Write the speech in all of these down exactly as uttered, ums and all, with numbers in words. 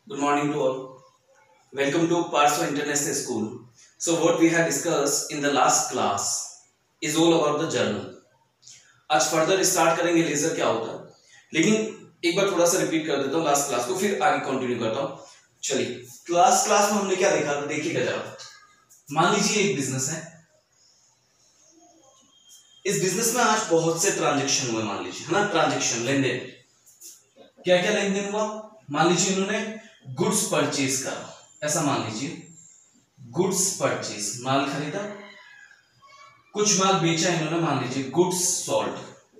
Good morning to all. Welcome to Parso International School. So what we have discussed in the last class is all about the journal. आज further start करेंगे ledger क्या होता है, लेकिन एक बार थोड़ा सा रिपीट कर देता हूँ लास्ट क्लास को, फिर आगे कंटिन्यू करता हूँ. चलिए, लास्ट क्लास में हमने क्या देखा था, देखिएगा जरा. मान लीजिए एक बिजनेस है. इस बिजनेस में आज बहुत से ट्रांजेक्शन हुए, मान लीजिए, है ना, ट्रांजेक्शन, लेन देन. क्या क्या लेन देन हुआ? मान लीजिए इन्होंने गुड्स परचेज करा, ऐसा मान लीजिए, गुड्स परचेज, माल खरीदा, कुछ माल बेचा इन्होंने, मान लीजिए गुड्स सोल्ड,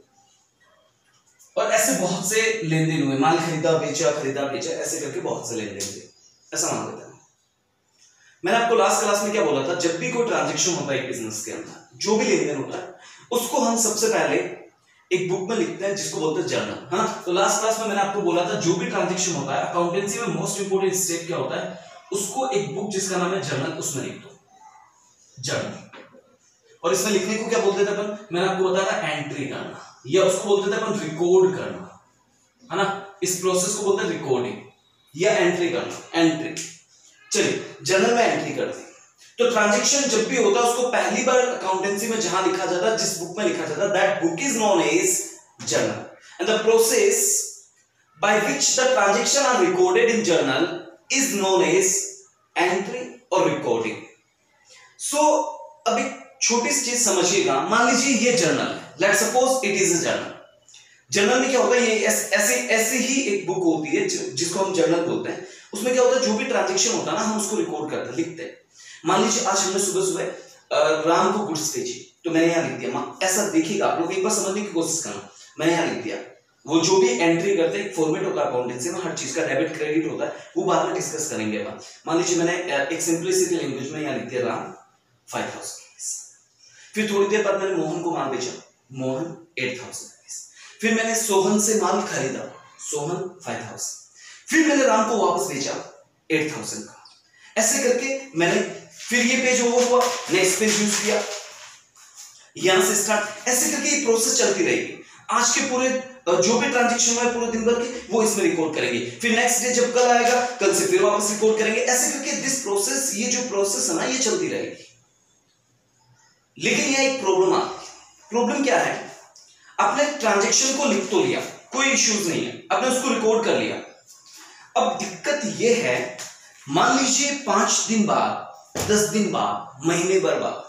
और ऐसे बहुत से लेन देन हुए, माल खरीदा बेचा खरीदा बेचा, ऐसे करके बहुत से लेन देन हुए, ऐसा मान लेते हैं. मैंने आपको लास्ट क्लास में क्या बोला था, जब भी कोई ट्रांजेक्शन होता है एक बिजनेस के अंदर, जो भी लेन देन होता है, उसको हम सबसे पहले एक बुक में लिखते हैं जिसको बोलते हैं जर्नल. हाँ, तो लास्ट क्लास में मैंने आपको बोला था जो भी ट्रांजैक्शन होता है अकाउंटेंसी में मोस्ट इंपोर्टेंट स्टेप क्या होता है, उसको एक बुक जिसका नाम है जर्नल, उसमें लिख दो, जर्नल. और इसमें लिखने को क्या बोलते थे अपन, मैंने आपको बताया था एंट्री करना, या उसको बोलते थे अपन रिकॉर्ड करना, है ना. इस प्रोसेस को बोलते हैं रिकॉर्डिंग या एंट्री करना, एंट्री. चलिए, जर्नल में एंट्री करते हैं. तो ट्रांजैक्शन जब भी होता है उसको पहली बार अकाउंटेंसी में जहां लिखा जाता है, जिस बुक में लिखा जाता है, that book is known as journal. And the process by which the transaction are recorded in journal is known as entry और रिकॉर्डिंग. सो अब एक छोटी सी चीज समझिएगा. मान लीजिए ये जर्नल है, let suppose it is a journal. Journal में क्या होता है, ये ऐसे ऐसे ही एक बुक होती है जिसको हम जर्नल बोलते हैं. उसमें क्या होता है, जो भी ट्रांजैक्शन होता है ना, हम उसको रिकॉर्ड करते हैं, लिखते हैं. मान लीजिए आज हमने सुबह सुबह राम को गुड्स भेजी, तो मैंने यहाँ लिख दिया. ऐसा देखिएगा, आप लोग एक बार समझने की कोशिश करना. मैंने यहाँ लिख दिया. वो जो भी एंट्री करते हैं, एक फॉर्मेट होता है अकाउंटेंसी में, हर चीज का डेबिट क्रेडिट होता है, वो बाद में डिस्कस करेंगे अपन. मान लीजिए मैंने एक सिंपलिसिटी लैंग्वेज में यहाँ लिख दिया राम फाइव थाउजेंड रुपीज. फिर थोड़ी देर बाद मैंने मोहन को माल बेचा, मोहन एट थाउजेंड रुपीज. फिर मैंने सोहन से माल खरीदा, सोहन फाइव थाउजेंड. फिर मैंने राम को वापस बेचा एट थाउजेंड का. ऐसे करके मैंने, फिर ये पेज ओवर हुआ, नेक्स्ट पेज यूज किया, यहां से स्टार्ट, ऐसे करके ये प्रोसेस चलती रहेगी. आज के पूरे जो भी ट्रांजैक्शन हुआ है पूरे दिन भर के, वो इसमें रिकॉर्ड करेंगे. फिर नेक्स्ट डे जब कल आएगा, कल से फिर वापस रिकॉर्ड करेंगे. ऐसे करके दिस प्रोसेस, ये जो प्रोसेस है ना, ये चलती रहेगी. लेकिन यह एक प्रॉब्लम आती है. प्रॉब्लम क्या है, आपने ट्रांजैक्शन को लिख तो लिया, कोई इश्यूज नहीं है, आपने उसको रिकॉर्ड कर लिया. अब दिक्कत यह है, मान लीजिए पांच दिन बाद, दस दिन बाद, महीने भर बाद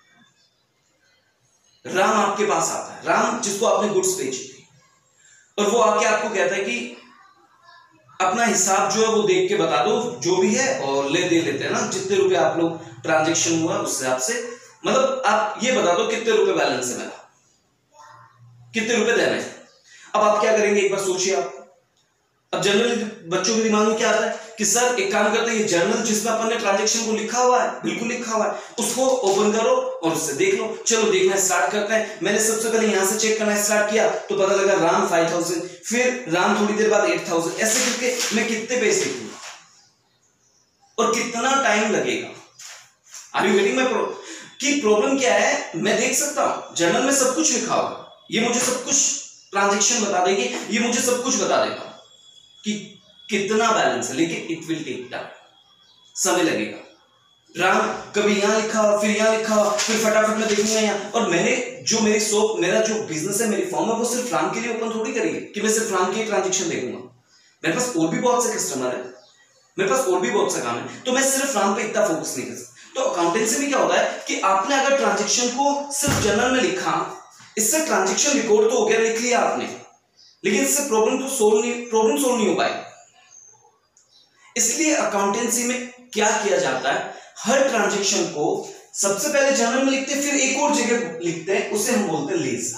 राम आपके पास आता है, राम जिसको आपने गुड्स बेची थी, और वो आके आपको कहता है कि अपना हिसाब जो है वो देख के बता दो, जो भी है, और ले दे लेते हैं ना, जितने रुपए आप लोग ट्रांजैक्शन हुआ उस हिसाब से, मतलब आप ये बता दो कितने रुपए बैलेंस है मेरा, कितने रुपए देना है. अब आप क्या करेंगे, एक बार सोचिए आप. अब जनरली बच्चों के दिमाग में क्या आता है कि सर एक काम करते हैं, ये जर्नल जिसमें अपन ने ट्रांजैक्शन को लिखा हुआ है, बिल्कुल लिखा हुआ है, उसको ओपन करो और उससे देख लो. चलो देखना स्टार्ट करते हैं. मैंने सबसे पहले यहां से चेक करना स्टार्ट किया, तो पता लगा राम फाइव थाउजेंड, फिर राम थोड़ी देर बाद एट थाउजेंड. ऐसे करके मैं कितने पेज लिखूंगा और कितना टाइम लगेगा. Are you getting my problem? कि प्रॉब्लम क्या है, मैं देख सकता हूं जर्नल में सब कुछ लिखा होगा, ये मुझे सब कुछ ट्रांजैक्शन बता देगी, ये मुझे सब कुछ बता देगा कि कितना बैलेंस है, लेकिन इट विल टेक टाइम, समय लगेगा. राम कभी यहां लिखा, फिर यहां लिखा, फिर फटाफट में देखूंगा यहां. और मैंने जो मेरी शॉप, मेरा जो बिजनेस है, मेरी फॉर्म है, वो सिर्फ राम के लिए ओपन थोड़ी करेगी कि मैं सिर्फ राम के ट्रांजैक्शन देखूंगा. मेरे पास और भी बहुत से कस्टमर है, मेरे पास और भी बहुत सा काम है, तो मैं सिर्फ राम पे इतना फोकस नहीं कर सकता. तो अकाउंटेंसी में क्या होता है कि आपने अगर ट्रांजेक्शन को सिर्फ जर्नल में लिखा, इससे ट्रांजेक्शन रिकॉर्ड तो हो गया, लिख लिया आपने, लेकिन इससे प्रॉब्लम तो सोल्व नहीं, प्रॉब्लम सोल्व नहीं हो पाएगी. इसलिए अकाउंटेंसी में क्या किया जाता है, हर ट्रांजैक्शन को सबसे पहले जर्नल में लिखते हैं, फिर एक और जगह लिखते हैं, उसे हम बोलते हैं लेजर.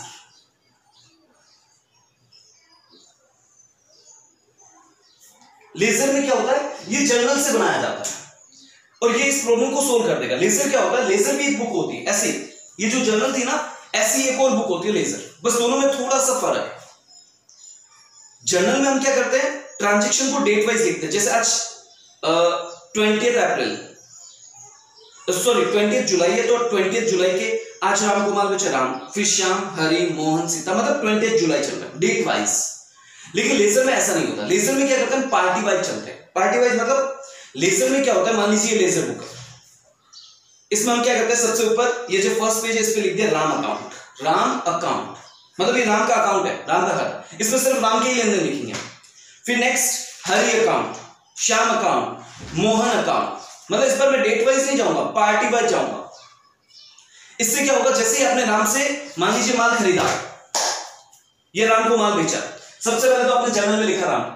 लेजर में क्या होता है, ये जर्नल से बनाया जाता है और ये इस प्रॉब्लम को सोल्व कर देगा. लेजर क्या होता है, लेजर भी एक बुक होती है ऐसी, ये जो जर्नल थी ना, ऐसी एक और बुक होती है लेजर, बस दोनों में थोड़ा सा फर्क है. जर्नल में हम क्या करते हैं, ट्रांजैक्शन को डेट वाइज लिखते हैं. जैसे आज twentieth April, sorry twentieth July है, तो ट्वेंटियथ जुलाई के आज राम को माल बेचा राम, फिर श्याम, हरि, मोहन, सीता, मतलब ट्वेंटियथ जुलाई चल रहा है डेट वाइज. लेकिन लेजर में ऐसा नहीं होता। लेजर में क्या करते हैं, पार्टी वाइज चलते हैं। पार्टी वाइज मतलब लेजर में क्या होता है, मान लीजिए लेजर बुक है, इसमें हम क्या करते हैं, सबसे ऊपर ये जो फर्स्ट पेज है इस पे लिख दिया राम अकाउंट। राम अकाउंट मतलब ये राम का अकाउंट है, राम का खाता, इसमें सिर्फ राम के ही लेन देन लिखेंगे। फिर next Hari account, Shyam account, Mohan account, मतलब इस पर मैं डेट वाइज नहीं जाऊंगा, पार्टी वाइज जाऊंगा। इससे क्या होगा, जैसे ही आपने राम से मान लीजिए माल खरीदा, ये राम को माल बेचा, सबसे पहले तो आपने जर्नल में लिखा राम,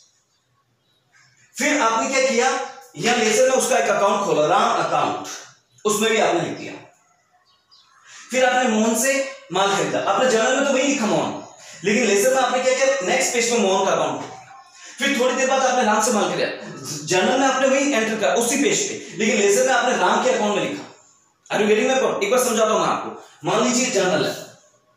फिर आपने क्या किया, यहां लेजर में उसका एक अकाउंट खोला, राम अकाउंट, उसमें भी आपने लिख दिया। फिर आपने मोहन से माल खरीदा, आपने जर्नल में तो वही लिखा मोहन, लेकिन लेजर में आपने क्या किया, नेक्स्ट पेज में मोहन का अकाउंट। फिर थोड़ी देर बाद आपने राम से माल खरीदा, जर्नल में आपने वही एंटर किया उसी पेज पे, लेकिन लेजर में आपने राम के अकाउंट में लिखा। Are you getting my point? एक बार समझाता हूं मैं आपको। मान लीजिए जर्नल है,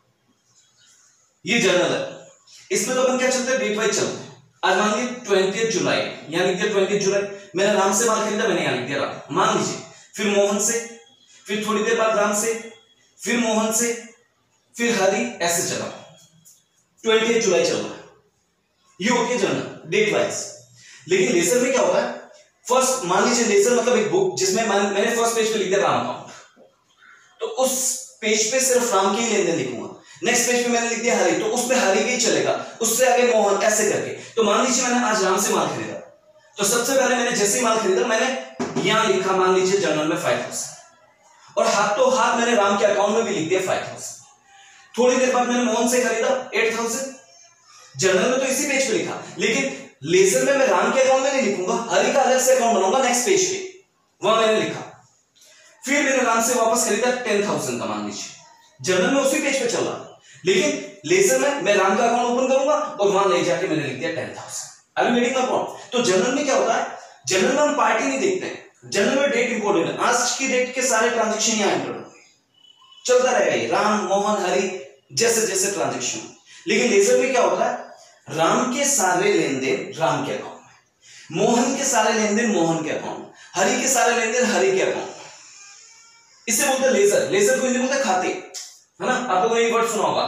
ये जर्नल है, इसमें तो अपन क्या चलते हैं, डेट वाइज चलते हैं। आज मान लीजिए ट्वेंटी जुलाई, यहां लिख दिया ट्वेंटी जुलाई, मैंने राम से माल खरीदा, मैंने यहां लिख दिया राम, मान लीजिए। फिर मोहन से, फिर थोड़ी देर बाद राम से, फिर मोहन से, फिर हरि, ऐसे चला, ट्वेंटी जुलाई चल रहा है। ये होती है जर्नल डेट वाइज। लेकिन लेजर में क्या होता है, फर्स्ट मान लीजिए लेजर मतलब एक बुक जिसमें मैंने फर्स्ट पेज पे लिख दिया राम अकाउंट, तो उस पेज पे सिर्फ राम के ही लेन देन लिखूंगा। नेक्स्ट पेज पे मैंने लिख दिया हरि, तो उसमें हरि के ही चलेगा, उससे आगे मोहन, ऐसे करके। तो मान लीजिए मैंने आज राम से माल खरीदा, तो सबसे पहले मैंने जैसे ही माल खरीदा मैंने यहां लिखा मान लीजिए जर्नल में फाइव थाउजेंड, और हाथों हाथ मैंने राम के अकाउंट में भी लिख दिया फाइव थाउजेंड। थोड़ी देर बाद मैंने मोहन से खरीदा एट थाउजेंड, जर्नल में तो इसी पेज पे लिखा, लेकिन लेजर में मैं राम के अकाउंट में नहीं लिखूंगा, हरि का अलग से अकाउंट बनाऊंगा नेक्स्ट पेज पे, वहां मैंने लिखा। फिर मैंने राम से वापस खरीदा टेन थाउजेंड का मान लीजिए, जर्नल में उसी पेज पे चल रहा, लेकिन लेजर में मैं राम का अकाउंट ओपन करूंगा और वहां ले जाके मैंने लिख दिया ten thousand. Are you getting my point? तो जर्नल में क्या होता है, जर्नल में हम पार्टी नहीं देखते हैं, जर्नल में डेट इंपॉर्टेंट है। आज की डेट के सारे ट्रांजेक्शन यहां एंटर होंगे, चलता रहेगा ये राम मोहन हरि जैसे जैसे ट्रांजेक्शन। लेकिन लेजर में क्या होता है, राम के सारे लेन देन राम के अकाउंट में, मोहन के सारे लेन देन मोहन के अकाउंट में, हरि के सारे लेन देन हरि के अकाउंट में। इसे बोलते हैं लेजर। लेजर को हिंदी बोलते हैं खाते, है ना? आप लोगों ने एक वर्ड सुना होगा,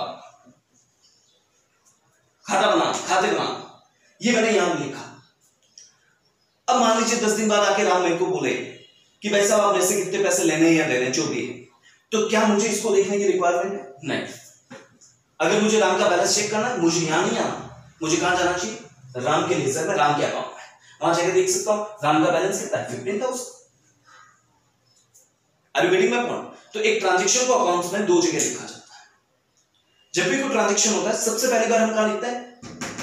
खाता बनाना, खाते बनाना, ये मैंने यहां लिखा। अब मान लीजिए दस दिन बाद आके राम मेरे को बोले कि भाई साहब आप मेरे से कितने पैसे लेने या देने जो भी है, तो क्या मुझे इसको देखने की रिक्वायरमेंट है? नहीं। अगर मुझे राम का बैलेंस चेक करना है, मुझे यहां नहीं आना, मुझे कहां जाना चाहिए, राम के लेजर में, राम के अकाउंट में, वहां जाकर देख सकता हूं राम का बैलेंस कितना है, fifteen thousand. Are you getting my point? तो एक ट्रांजैक्शन को अकाउंट्स में दो जगह लिखा जाता है। जब भी कोई ट्रांजैक्शन होता है सबसे पहली बार हम कहां लिखते हैं,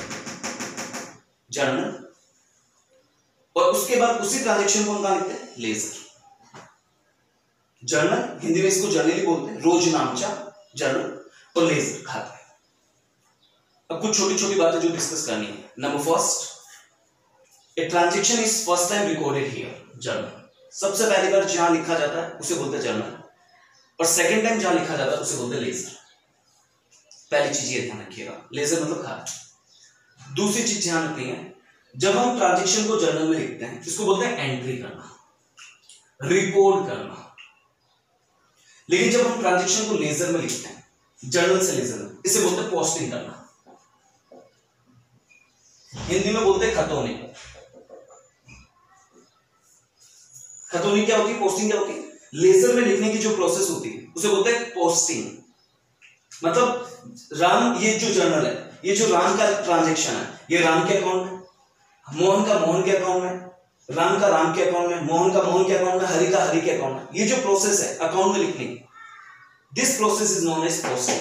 जर्नल, और उसके बाद उसी ट्रांजैक्शन को हम कहां लिखते हैं, लेजर। जर्नल हिंदी में इसको जर्नली बोलते हैं, रोज नामचा जर्नल, और लेजर खाता है। अब कुछ छोटी छोटी बातें जो डिस्कस करनी है। Number first, a transaction is first time recorded here, journal. सबसे पहली बार जहां लिखा जाता है उसे बोलते हैं जर्नल, और सेकंड टाइम जहां लिखा जाता है उसे बोलते हैं लेजर। पहली चीज ये ध्यान रखिएगा, लेजर मतलब खाता। दूसरी चीज ध्यान रखनी है, जब हम ट्रांजैक्शन को जर्नल में लिखते हैं इसको बोलते हैं एंट्री करना, रिकॉर्ड करना। लेकिन जब हम ट्रांजैक्शन को लेजर में लिखते हैं, जर्नल से लेजर में, इसे बोलते हैं पोस्टिंग करना। हिंदी में बोलते हैं खतौनी। खतौनी क्या होती है, पोस्टिंग क्या होती है, लेजर में लिखने की जो प्रोसेस होती है उसे बोलते हैं पोस्टिंग। मतलब राम, ये जो जर्नल है, ये जो राम का ट्रांजैक्शन है, ये राम के अकाउंट में, मोहन का मोहन के अकाउंट में, राम का राम के अकाउंट में, मोहन का मोहन के अकाउंट में, हरि का हरि के अकाउंट में। ये जो प्रोसेस है अकाउंट में लिखने की, this process is known as posting.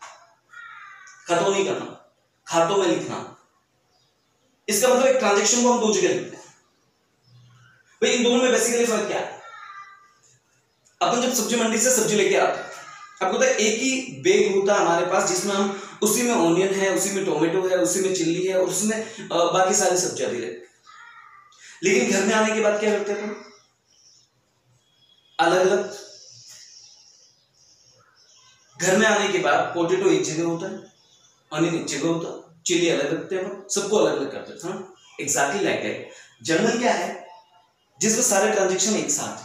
खतौनी करना, खातों में लिखना। इसका मतलब एक ट्रांजैक्शन को हम दो जगह लिखते हैं। भाई इन दोनों में बेसिकली फर्क क्या है, अपन जब सब्जी मंडी से सब्जी लेके आते हैं, आपको पता है एक ही बैग होता है हमारे पास, जिसमें हम उसी में ऑनियन है, उसी में टोमेटो है, उसी में चिल्ली है, और उसमें बाकी सारी सब्जियां भी रहती है। लेकिन घर में आने के बाद क्या करते हैं, अलग अलग। घर में आने के बाद पोटेटो एक जगह होता है, ऑनियन एक जगह होता है, चिल्ली अलग रखते हैं, सबको अलग अलग करते हैं। एग्जैक्टली लाइक दैट जर्नल क्या है, जिसमें सारे ट्रांजैक्शन एक साथ,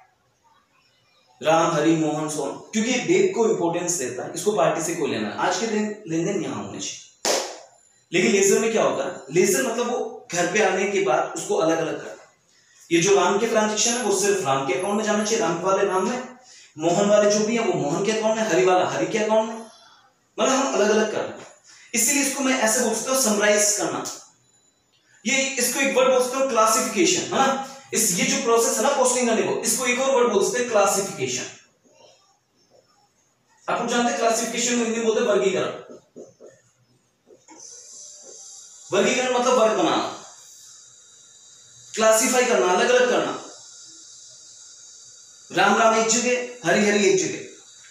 राम हरि मोहन सोन, क्योंकि ये डेट को इंपॉर्टेंस देता है, इसको पार्टी से कोई लेना है। आज के दिन लेन देन यहां होने चाहिए, लेकिन लेजर में क्या होता है, लेजर मतलब वो घर पे आने के बाद उसको अलग अलग करना। ये जो राम के ट्रांजेक्शन है वो सिर्फ राम के अकाउंट में जाना चाहिए, राम वाले नाम में, मोहन वाले जो भी है वो मोहन के अकाउंट में, हरि वाला हरि के अकाउंट में, मतलब हम अलग अलग कर रहे हैं। इसीलिए इसको मैं ऐसे बोल सकता हूँ समराइज करना। ये इसको एक वर्ड बोल सकता हूँ क्लासिफिकेशन, है ना। इस ये जो प्रोसेस है ना पोस्टिंग करने को, इसको एक और वर्ड बोल सकते हैं क्लासिफिकेशन। आप लोग जानते हैं क्लासिफिकेशन में हिंदी बोलते हैं वर्गीकरण। वर्गीकरण मतलब वर्ग बनाना, क्लासिफाई करना, अलग अलग करना। राम राम एक जगह, हरि हरि एक जगह।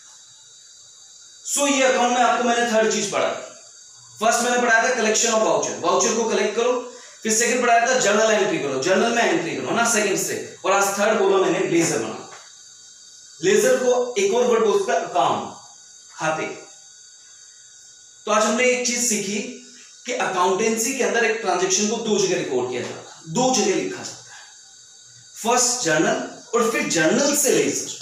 सो ये अकाउंट में आपको मैंने थर्ड चीज पढ़ा। फर्स्ट मैंने पढ़ाया था कलेक्शन ऑफ वाउचर, वाउचर को कलेक्ट करो। फिर सेकंड पढ़ाया था जर्नल एंट्री करो, जर्नल में एंट्री करो ना सेकंड से। और आज थर्ड बोला मैंने लेजर बना। लेजर को एक और वर्ड बोलता है अकाउंट, खाते। तो आज हमने एक चीज सीखी कि अकाउंटेंसी के अंदर एक ट्रांजैक्शन को दो जगह रिकॉर्ड किया जाता है, दो जगह लिखा जाता है। फर्स्ट जर्नल और फिर जर्नल से लेजर।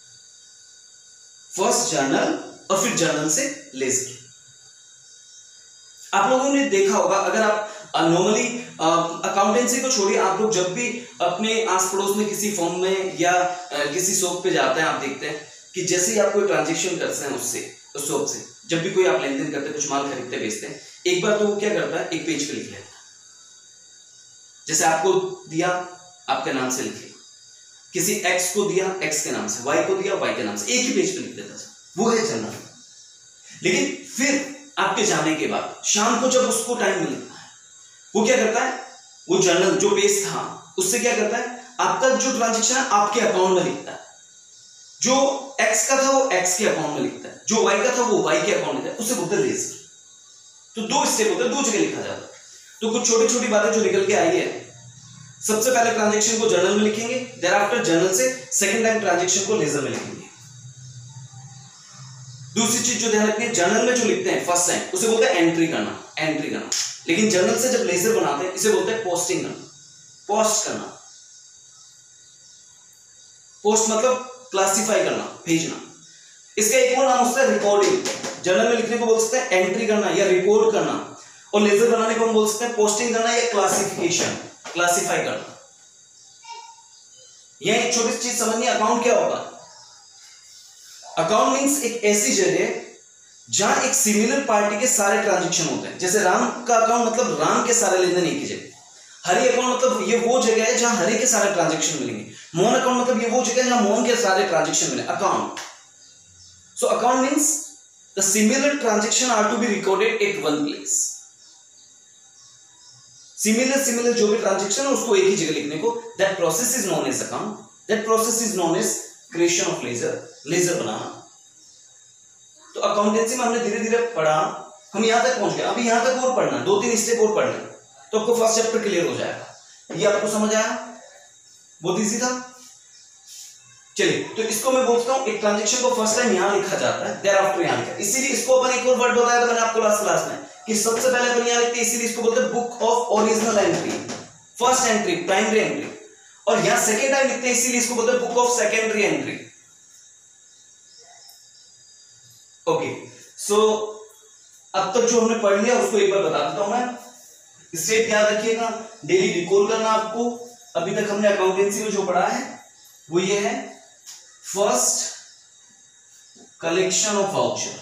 फर्स्ट जर्नल और फिर जर्नल से लेजर। आप लोगों ने देखा होगा, अगर आप नॉर्मली अकाउंटेंसी को छोड़िए, आप लोग जब भी अपने आस पड़ोस में किसी फॉर्म में या uh, किसी शॉप पे जाते हैं, आप देखते हैं कि जैसे ही आप कोई ट्रांजेक्शन करते हैं उससे, उस शॉप से, जब भी कोई आप लेन देन करते हैं, कुछ माल खरीदते बेचते हैं, एक बार तो वो क्या करता है, एक पेज पे लिख लेता है। जैसे आपको दिया, आपके नाम से लिख लिया, किसी एक्स को दिया, एक्स के नाम से, वाई को दिया, वाई के नाम से, एक ही पेज पे लिख देता था। वो है जर्नल। लेकिन फिर आपके जाने के बाद शाम को जब उसको टाइम मिलता है, वो क्या करता है, वो जर्नल जो पेज था उससे क्या करता है, आपका जो ट्रांजेक्शन है आपके अकाउंट में लिखता है। जो एक्स का था वो एक्स के अकाउंट में लिखता है, जो वाई का था वो वाई के अकाउंट में लिखता है। उसे बोलते हैं लेजर। तो दो स्टेप होते हैं, दो जगह लिखा जाता है। तो कुछ छोटी छोटी बातें जो निकल के आई है, सबसे पहले ट्रांजेक्शन को जर्नल में लिखेंगे, देयर आफ्टर जर्नल से सेकंड टाइम ट्रांजेक्शन को लेजर में लिखेंगे। दूसरी चीज जो ध्यान रखनी है, जर्नल में जो लिखते हैं फर्स्ट टाइम उसे बोलते हैं एंट्री करना, एंट्री करना। लेकिन जर्नल से जब लेजर बनाते हैं इसे बोलते हैं पोस्टिंग करना, पोस्ट करना। पोस्ट मतलब क्लासिफाई करना, भेजना। इसका एक और नाम होता है रिकॉर्डिंग। जर्नल में लिखने को बोल सकते हैं एंट्री करना या रिकॉर्ड करना, और लेजर बनाने को हम बोल सकते हैं पोस्टिंग करना या क्लासिफिकेशन, क्लासिफाई करना। यह एक छोटी सी चीज समझनी, अकाउंट क्या होगा। अकाउंट मींस एक ऐसी जगह जहां एक सिमिलर पार्टी के सारे ट्रांजैक्शन होते हैं। जैसे राम का अकाउंट मतलब राम के सारे लेन देन एक ही जगह, हरि अकाउंट मतलब ये वो जगह है जहां हरि के सारे ट्रांजैक्शन मिलेंगे, मोहन अकाउंट मतलब ये वो जगह है जहां मोहन के सारे ट्रांजैक्शन मिले, account. So account means the similar transaction are to be recorded at one place. Similar similar जो भी ट्रांजैक्शन है उसको एक ही जगह लिखने को, that process is known as account, that process is known as creation of ledger, ledger बनाना। तो अकाउंटेंसी में हमने धीरे धीरे पढ़ा, हम यहां तक पहुंच गए। अभी यहां तक और पढ़ना, दो तीन स्टेप और पढ़ना, तो आपको फर्स्ट चैप्टर क्लियर हो जाएगा। ये आपको समझ आया, बहुत इजी था। चलिए, तो इसको मैं बोलता हूं एक ट्रांजैक्शन को फर्स्ट टाइम यहां लिखा जाता है, देयर आफ्टर यहां लिखा। इसीलिए इसको अपन एक और वर्ड बताया था मैंने आपको लास्ट क्लास में कि सबसे पहले अपन यहां लिखते हैं, इसीलिए इसको बोलते हैं book of original entry, first entry, primary entry. और यहां सेकंड टाइम लिखते हैं, इसीलिए इसको बोलते हैं book of secondary entry. Okay, so अब तक जो हमने पढ़ लिया उसको एक बार बता देता हूं मैं। स्टेप याद रखिएगा, डेली रिकॉल करना आपको। अभी तक हमने अकाउंटेंसी में जो पढ़ा है वो ये है, फर्स्ट कलेक्शन ऑफ वाउचर,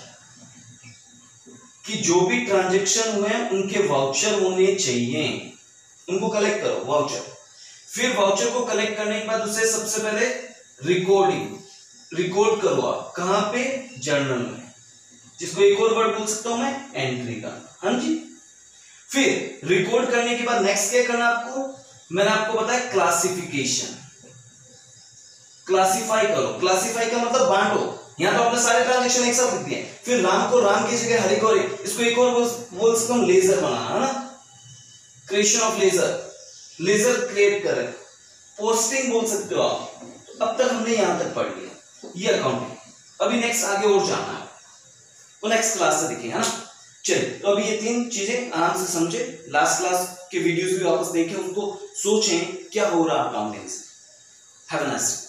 कि जो भी ट्रांजैक्शन हुए हैं उनके वाउचर होने चाहिए, उनको कलेक्ट करो वाउचर। फिर वाउचर को कलेक्ट करने के बाद उसे सबसे पहले रिकॉर्डिंग, रिकॉर्ड करो आप कहां पे, जर्नल में, जिसको एक और वर्ड बोल सकता हूं मैं, एंट्री का। हाँ जी। फिर रिकॉर्ड करने के बाद नेक्स्ट क्या करना आपको, मैंने आपको बताया क्लासिफिकेशन, क्लासिफाई करो। क्लासिफाई का मतलब बांटो। यहां तो आपने सारे ट्रांजैक्शन एक साथ लिख दिए। फिर राम को राम की जगह हरि को हरि, इसको एक और बोल सकता हूं लेजर बनाना, है ना, creation of ledger, ledger create करें, पोस्टिंग बोल सकते हो आप। तो अब तक हमने यहां तक पढ़ लिया, ये अकाउंटिंग। अभी नेक्स्ट आगे और जाना है, वो नेक्स्ट क्लास से दिखेगा ना। चलिए, तो अभी ये तीन चीजें आराम से समझे, लास्ट क्लास के वीडियोस भी वापस देखें, उनको सोचें क्या हो रहा अकाउंटिंग से। Have a nice day.